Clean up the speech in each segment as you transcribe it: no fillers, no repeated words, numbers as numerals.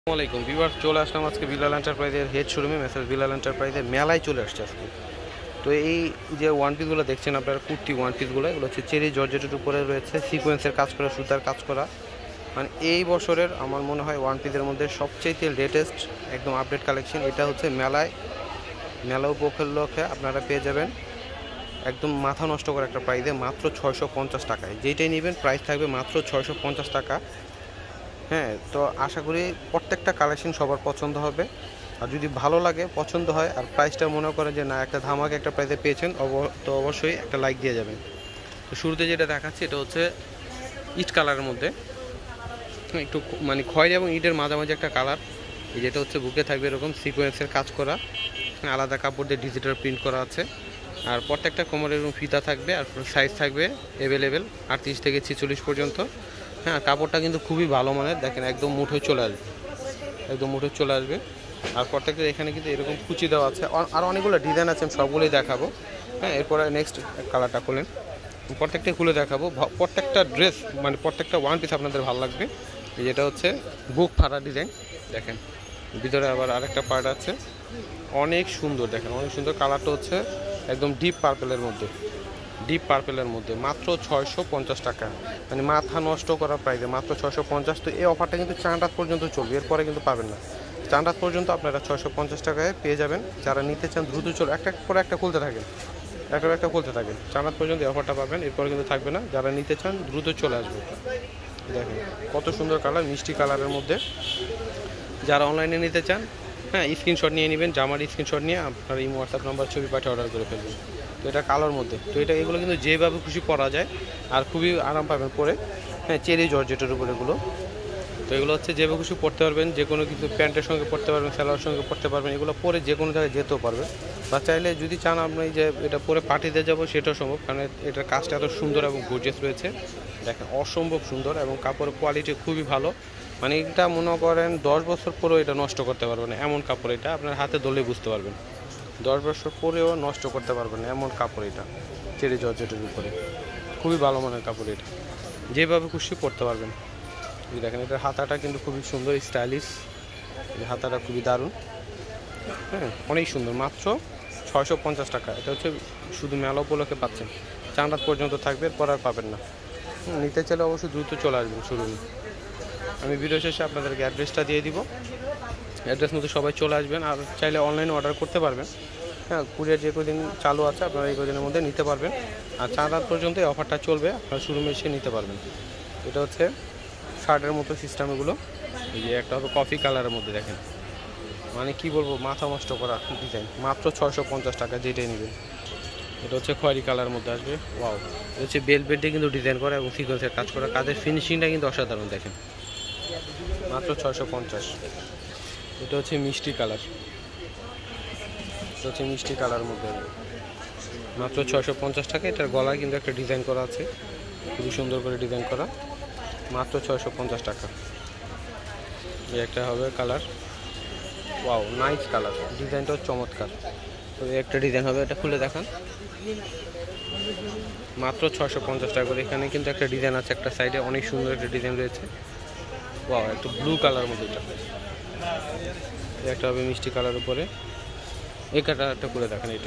আসসালামাইকুম ভিউয়ার্স, চলে আসলাম আজকে বিলাল এন্টারপ্রাইজের হেড শোরুমে। মেসেজ বিলাল এন্টারপ্রাইজের মেলায় চলে আসছে আজকে। তো এই যে ওয়ান পিসগুলো দেখছেন আপনারা, কুর্তি ওয়ান পিসগুলো, এগুলো হচ্ছে চেরি জর্জেটের উপরে রয়েছে সিকোয়েন্সের কাজ করা, সুতার কাজ করা। মানে এই বছরের আমার মনে হয় ওয়ান পিসের মধ্যে সবচেয়ে লেটেস্ট একদম আপডেট কালেকশন। এটা হচ্ছে মেলা উপলক্ষে আপনারা পেয়ে যাবেন একদম মাথা নষ্ট করা একটা প্রাইসে, মাত্র 650 টাকায়। যেইটাই নেবেন প্রাইস থাকবে মাত্র 650 টাকা। হ্যাঁ, তো আশা করি প্রত্যেকটা কালেকশন সবার পছন্দ হবে। আর যদি ভালো লাগে, পছন্দ হয়, আর প্রাইসটা মনে করেন যে না একটা ধামাকা একটা প্রাইসে পেয়েছেন, তো অবশ্যই একটা লাইক দিয়ে যাবেন। তো শুরুতে যেটা দেখাচ্ছি এটা হচ্ছে ইট কালারের মধ্যে, একটু মানে খয়েরি এবং ইটের মাঝামাঝি একটা কালার। এই যেটা হচ্ছে বুকে থাকবে এরকম সিকোয়েন্সের কাজ করা, আলাদা কাপড় দিয়ে ডিজিটাল প্রিন্ট করা আছে। আর প্রত্যেকটা কোমরের এরকম ফিতা থাকবে, আর সাইজ থাকবে অ্যাভেলেবেল 38 থেকে 46 পর্যন্ত। হ্যাঁ, কাপড়টা কিন্তু খুবই ভালো মানের, দেখেন একদম মুঠোয় চলে আসবে, একদম মুঠোয় চলে আসবে। আর প্রত্যেকটা এখানে কিন্তু এরকম কুচি দেওয়া আছে, আর অনেকগুলো ডিজাইন আছে, আমি সবগুলোই দেখাবো। হ্যাঁ, এরপরে নেক্সট কালারটা খুলেন, প্রত্যেকটা খুলে দেখাবো। প্রত্যেকটা ড্রেস মানে প্রত্যেকটা ওয়ান পিস আপনাদের ভালো লাগবে। যেটা হচ্ছে বুক ফাড়া ডিজাইন, দেখেন ভিতরে আবার আরেকটা পার্ট আছে, অনেক সুন্দর, দেখেন অনেক সুন্দর। কালারটা হচ্ছে একদম ডিপ পার্পেলের মধ্যে মাত্র 650 টাকা, মানে মাথা নষ্ট করার প্রাইসে মাত্র 650। তো এই অফারটা কিন্তু 4 রাত পর্যন্ত চলবে, এরপরে কিন্তু পাবেন না। 4 রাত পর্যন্ত আপনারা 650 টাকায় পেয়ে যাবেন। যারা নিতে চান দ্রুত চলে, একটা পরে একটা খুলতে থাকেন, একটা খুলতে থাকেন। 4 রাত পর্যন্ত এই অফারটা পাবেন, এরপরে কিন্তু থাকবে না। যারা নিতে চান দ্রুত চলে আসবে। দেখেন কত সুন্দর কালার, মিষ্টি কালারের মধ্যে। যারা অনলাইনে নিতে চান, হ্যাঁ, স্ক্রিনশট নিয়ে নেবেন, জামার স্ক্রিনশট নিয়ে আপনার এই হোয়াটসঅ্যাপ নাম্বার ছবি পাঠিয়ে অর্ডার করে ফেলবেন। তো এটা কালোর মধ্যে, তো এগুলো কিন্তু যেভাবে খুশি পরা যায়, আর খুবই আরাম পাবেন পরে। হ্যাঁ, চেরি জর্জেটের উপর এগুলো। তো এগুলো হচ্ছে যেভাবে খুশি পরতে পারবেন, যে কোনো কিছু প্যান্টের সঙ্গে পরতে পারবেন, সালোয়ারের সঙ্গে পরতে পারবেন। এগুলো পরে যে কোনো জায়গায় যেতেও পারবে, বা চাইলে যদি চান আপনি যে এটা পরে পার্টিতে যাবো সেটাও সম্ভব, কারণ এটার কাজটা এত সুন্দর এবং গর্জিয়াস রয়েছে। দেখেন অসম্ভব সুন্দর, এবং কাপড়ের কোয়ালিটি খুবই ভালো। মানে এটা মনে করেন 10 বছর পরেও এটা নষ্ট করতে পারবেন না, এমন কাপড়। এটা আপনার হাতে ধরলেই বুঝতে পারবেন, 10 বছর পরেও নষ্ট করতে পারবেন না এমন কাপড় এটা, চেরি জর্জেটের উপরে। খুবই ভালো মানের কাপড়, এটা যেভাবে খুশি পরতে পারবেন। দেখেন এটার হাতাটা কিন্তু খুবই সুন্দর, স্টাইলিশ, হাতাটা খুবই দারুণ। হ্যাঁ, অনেক সুন্দর, মাত্র 650 টাকা। এটা হচ্ছে শুধু মেলা উপলক্ষে পাচ্ছেন, 4 রাত পর্যন্ত থাকবে, এরপর আর পাবেন না। নিতে চাইলে অবশ্যই দ্রুত চলে আসবেন শোরুমে। আমি ভিডিও শেষে আপনাদেরকে অ্যাড্রেসটা দিয়ে দিব, অ্যাড্রেস মতো সবাই চলে আসবেন। আর চাইলে অনলাইনে অর্ডার করতে পারবেন। হ্যাঁ, কুরিয়ার যে কদিন চালু আছে আপনারা এই কদিনের মধ্যে নিতে পারবেন। আর 4 রাত পর্যন্ত এই অফারটা চলবে, আপনারা শোরুমে এসে নিতে পারবেন। এটা হচ্ছে শার্টের মতো সিস্টেম এগুলো। এই যে একটা হবে কফি কালারের মধ্যে, দেখেন মানে কি বলবো, মাথা নষ্ট করা ডিজাইন, মাত্র 650 টাকা যেটাই নেবেন। এটা হচ্ছে খয়েরি কালারের মধ্যে আসবে। ওয়াও, এটা হচ্ছে বেলভেটে কিন্তু ডিজাইন করা এবং সিকোয়েন্সের কাজ করা, কাজের ফিনিশিংটা কিন্তু অসাধারণ, দেখেন মাত্র 650। এটা হচ্ছে মিষ্টি কালার, এটা হচ্ছে মিষ্টি কালারের মধ্যে মাত্র 650 টাকা। এটার গলায় কিন্তু একটা ডিজাইন করা আছে, খুবই সুন্দর করে ডিজাইন করা, মাত্র 650 টাকা। এই একটা হবে কালার, ওয়াও নাইস কালার, ডিজাইনটাও চমৎকার। তো এই একটা ডিজাইন হবে, এটা খুলে দেখান, মাত্র 650 টাকা করে। এখানে কিন্তু একটা ডিজাইন আছে একটা সাইডে, অনেক সুন্দর একটা ডিজাইন রয়েছে। ওয়াও, একটু ব্লু কালার মধ্যে। এটা একটা হবে মিষ্টি কালার উপরে, এই কালারটা করে দেখেন। এটা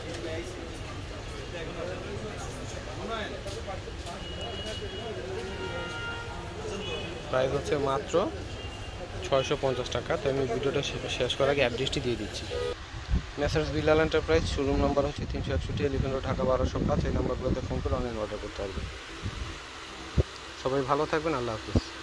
প্রাইস হচ্ছে মাত্র 650 টাকা। তো আমি ভিডিওটা শেষ করার আগে অ্যাড্রেসটি দিয়ে দিচ্ছি। Messrs Bilal Enterprise, showroom number হচ্ছে 361 এলিফেন্ট রোড, ঢাকা 1205। এই নাম্বারগুলোতে ফোন করে অনলাইন অর্ডার করতে পারবেন। সবাই ভালো থাকবেন, আল্লাহ হাফিজ।